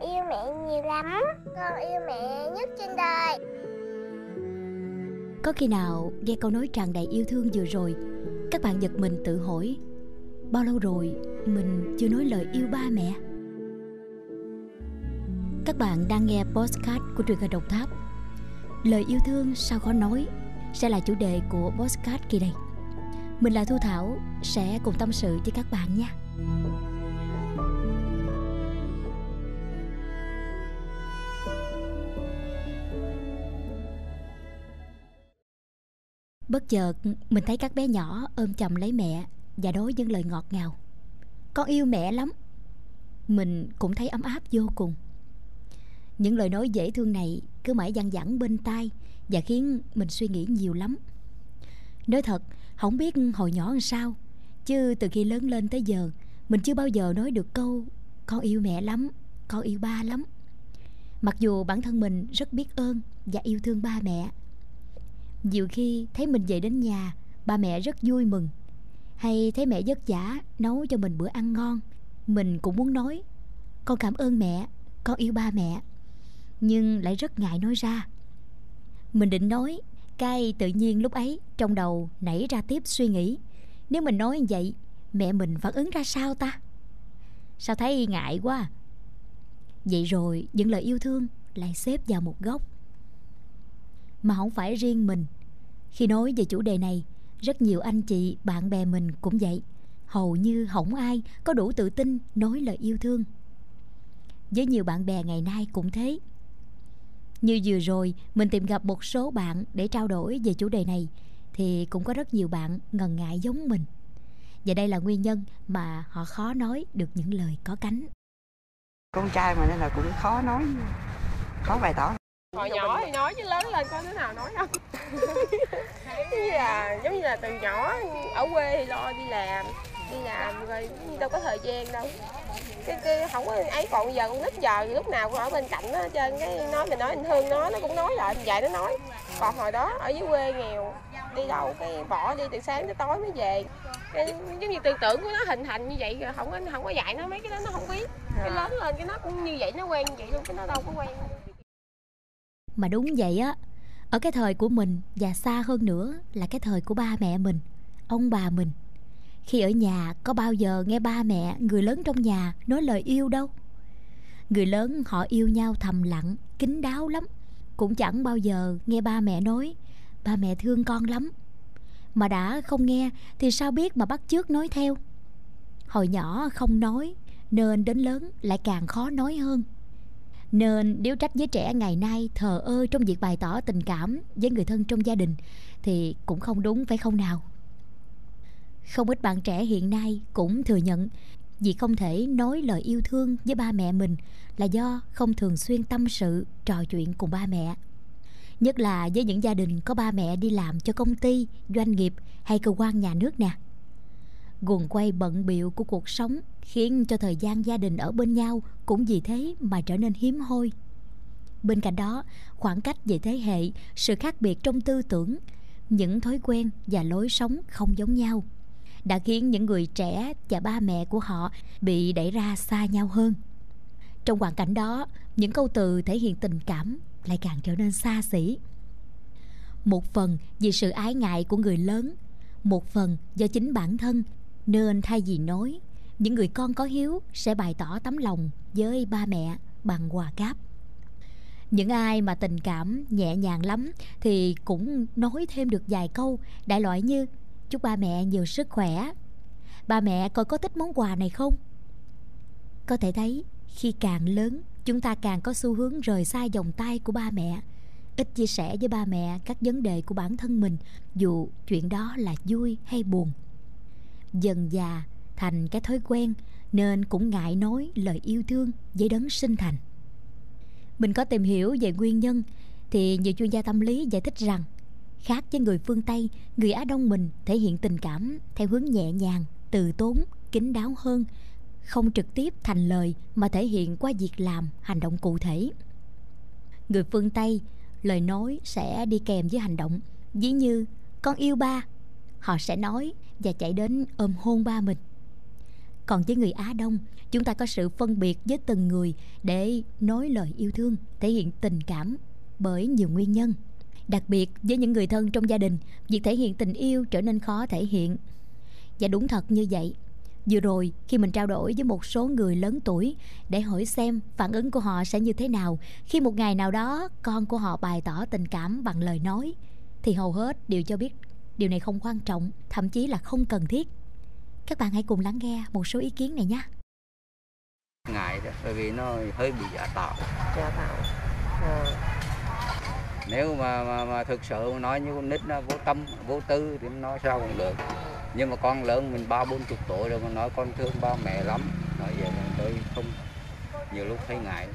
yêu mẹ nhiều lắm. Con yêu mẹ nhất trên đời. Có khi nào nghe câu nói tràn đầy yêu thương vừa rồi, các bạn giật mình tự hỏi, bao lâu rồi mình chưa nói lời yêu ba mẹ? Các bạn đang nghe podcast của truyền hình Đồng Tháp. Lời yêu thương sao khó nói sẽ là chủ đề của podcast kỳ này. Mình là Thu Thảo, sẽ cùng tâm sự với các bạn nha. Bất chợt mình thấy các bé nhỏ ôm chầm lấy mẹ và nói những lời ngọt ngào. Con yêu mẹ lắm. Mình cũng thấy ấm áp vô cùng. Những lời nói dễ thương này cứ mãi văng vẳng bên tai và khiến mình suy nghĩ nhiều lắm. Nói thật, không biết hồi nhỏ làm sao, chứ từ khi lớn lên tới giờ mình chưa bao giờ nói được câu con yêu mẹ lắm, con yêu ba lắm. Mặc dù bản thân mình rất biết ơn và yêu thương ba mẹ. Nhiều khi thấy mình về đến nhà, ba mẹ rất vui mừng. Hay thấy mẹ vất vả nấu cho mình bữa ăn ngon, mình cũng muốn nói con cảm ơn mẹ, con yêu ba mẹ, nhưng lại rất ngại nói ra. Mình định nói, cái tự nhiên lúc ấy trong đầu nảy ra tiếp suy nghĩ, nếu mình nói như vậy, mẹ mình phản ứng ra sao ta? Sao thấy ngại quá à? Vậy rồi những lời yêu thương lại xếp vào một góc. Mà không phải riêng mình. Khi nói về chủ đề này, rất nhiều anh chị, bạn bè mình cũng vậy. Hầu như không ai có đủ tự tin nói lời yêu thương. Với nhiều bạn bè ngày nay cũng thế. Như vừa rồi mình tìm gặp một số bạn để trao đổi về chủ đề này, thì cũng có rất nhiều bạn ngần ngại giống mình. Và đây là nguyên nhân mà họ khó nói được những lời có cánh. Con trai mà nên là cũng khó nói, khó bày tỏ. Hồi nhỏ thì nói chứ lớn lên có đứa nào nói không? Giống như là từ nhỏ ở quê thì lo đi làm rồi đâu có thời gian đâu. Cái không có ấy, còn giờ con nít giờ lúc nào cũng ở bên cạnh nó hết trơn, cái mình nói mình thương nó cũng nói lại, mình dạy nó nói. Còn hồi đó ở dưới quê nghèo, đi đâu cái bỏ đi từ sáng tới tối mới về. Cái giống như tư tưởng của nó hình thành như vậy rồi không có dạy nó mấy cái đó nó không biết. Cái lớn lên cái nó cũng như vậy, nó quen như vậy luôn, cái nó đâu có quen. Mà đúng vậy á, ở cái thời của mình và xa hơn nữa là cái thời của ba mẹ mình, ông bà mình. Khi ở nhà có bao giờ nghe ba mẹ, người lớn trong nhà nói lời yêu đâu. Người lớn họ yêu nhau thầm lặng, kín đáo lắm. Cũng chẳng bao giờ nghe ba mẹ nói ba mẹ thương con lắm. Mà đã không nghe thì sao biết mà bắt chước nói theo. Hồi nhỏ không nói nên đến lớn lại càng khó nói hơn. Nên nếu trách với trẻ ngày nay thờ ơ trong việc bày tỏ tình cảm với người thân trong gia đình thì cũng không đúng, phải không nào? Không ít bạn trẻ hiện nay cũng thừa nhận vì không thể nói lời yêu thương với ba mẹ mình là do không thường xuyên tâm sự, trò chuyện cùng ba mẹ. Nhất là với những gia đình có ba mẹ đi làm cho công ty, doanh nghiệp hay cơ quan nhà nước nè. Guồng quay bận bịu của cuộc sống khiến cho thời gian gia đình ở bên nhau cũng vì thế mà trở nên hiếm hoi. Bên cạnh đó, khoảng cách về thế hệ, sự khác biệt trong tư tưởng, những thói quen và lối sống không giống nhau đã khiến những người trẻ và ba mẹ của họ bị đẩy ra xa nhau hơn. Trong hoàn cảnh đó, những câu từ thể hiện tình cảm lại càng trở nên xa xỉ. Một phần vì sự ái ngại của người lớn, một phần do chính bản thân, nên thay vì nói, những người con có hiếu sẽ bày tỏ tấm lòng với ba mẹ bằng quà cáp. Những ai mà tình cảm nhẹ nhàng lắm thì cũng nói thêm được vài câu đại loại như chúc ba mẹ nhiều sức khỏe, ba mẹ coi có thích món quà này không. Có thể thấy khi càng lớn, chúng ta càng có xu hướng rời xa vòng tay của ba mẹ, ít chia sẻ với ba mẹ các vấn đề của bản thân mình, dù chuyện đó là vui hay buồn. Dần dà thành cái thói quen nên cũng ngại nói lời yêu thương với đấng sinh thành. Mình có tìm hiểu về nguyên nhân thì nhiều chuyên gia tâm lý giải thích rằng khác với người phương Tây, người Á Đông mình thể hiện tình cảm theo hướng nhẹ nhàng, từ tốn, kín đáo hơn, không trực tiếp thành lời mà thể hiện qua việc làm, hành động cụ thể. Người phương Tây, lời nói sẽ đi kèm với hành động, ví như con yêu ba, họ sẽ nói và chạy đến ôm hôn ba mình. Còn với người Á Đông, chúng ta có sự phân biệt với từng người để nói lời yêu thương, thể hiện tình cảm bởi nhiều nguyên nhân. Đặc biệt với những người thân trong gia đình, việc thể hiện tình yêu trở nên khó thể hiện. Và đúng thật như vậy. Vừa rồi khi mình trao đổi với một số người lớn tuổi để hỏi xem phản ứng của họ sẽ như thế nào khi một ngày nào đó con của họ bày tỏ tình cảm bằng lời nói, thì hầu hết đều cho biết điều này không quan trọng, thậm chí là không cần thiết. Các bạn hãy cùng lắng nghe một số ý kiến này nhé. Ngại đó, bởi vì nó hơi bị giả tạo. Dạ tạo. Nếu mà thực sự nói như con nít nó vô tâm, vô tư thì nói sao cũng được. Nhưng mà con lớn mình 30-40 tuổi rồi mà nói con thương ba mẹ lắm, nói vậy là tôi không, nhiều lúc thấy ngại.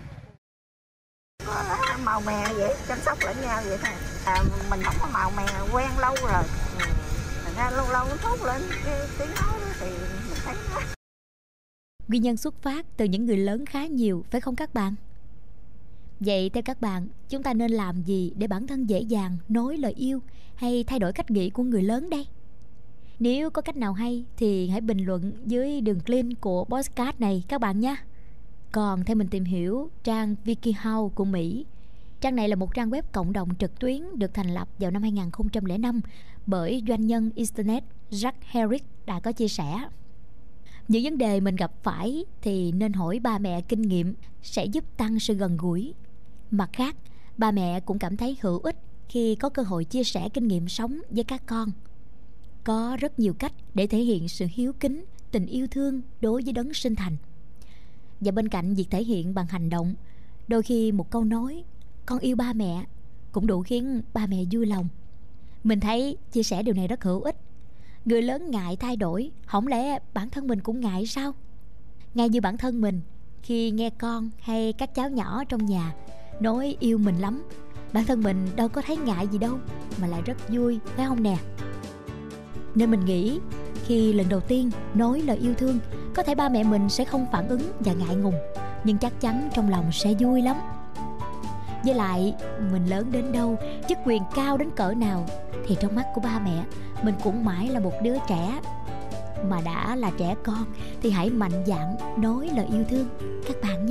Màu mè vậy, chăm sóc lẫn nhau vậy thôi. Mình không có màu mè quen lâu rồi. Thành ra lâu lâu nó thốt lên cái tiếng nói đó thì mình thấy nó. Nguyên nhân xuất phát từ những người lớn khá nhiều, phải không các bạn? Vậy theo các bạn, chúng ta nên làm gì để bản thân dễ dàng nói lời yêu hay thay đổi cách nghĩ của người lớn đây? Nếu có cách nào hay thì hãy bình luận dưới đường link của podcast này các bạn nhé. Còn theo mình tìm hiểu trang WikiHow của Mỹ, trang này là một trang web cộng đồng trực tuyến được thành lập vào năm 2005 bởi doanh nhân Internet Jack Herrick đã có chia sẻ. Những vấn đề mình gặp phải thì nên hỏi ba mẹ kinh nghiệm sẽ giúp tăng sự gần gũi. Mặt khác, ba mẹ cũng cảm thấy hữu ích khi có cơ hội chia sẻ kinh nghiệm sống với các con. Có rất nhiều cách để thể hiện sự hiếu kính, tình yêu thương đối với đấng sinh thành. Và bên cạnh việc thể hiện bằng hành động, đôi khi một câu nói "con yêu ba mẹ" cũng đủ khiến ba mẹ vui lòng. Mình thấy chia sẻ điều này rất hữu ích. Người lớn ngại thay đổi, không lẽ bản thân mình cũng ngại sao? Ngay như bản thân mình, khi nghe con hay các cháu nhỏ trong nhà nói yêu mình lắm, bản thân mình đâu có thấy ngại gì đâu, mà lại rất vui, phải không nè? Nên mình nghĩ khi lần đầu tiên nói lời yêu thương, có thể ba mẹ mình sẽ không phản ứng và ngại ngùng, nhưng chắc chắn trong lòng sẽ vui lắm. Với lại, mình lớn đến đâu, chức quyền cao đến cỡ nào, thì trong mắt của ba mẹ, mình cũng mãi là một đứa trẻ. Mà đã là trẻ con thì hãy mạnh dạn nói lời yêu thương các bạn nhé.